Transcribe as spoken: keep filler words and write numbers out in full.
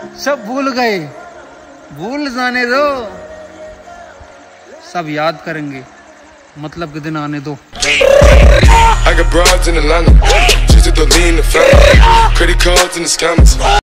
सब भूल गए, भूल जाने दो, सब याद करेंगे, मतलब के दिन आने दो। I got broads in Atlanta, just to lean the family, credit cards in the scammers.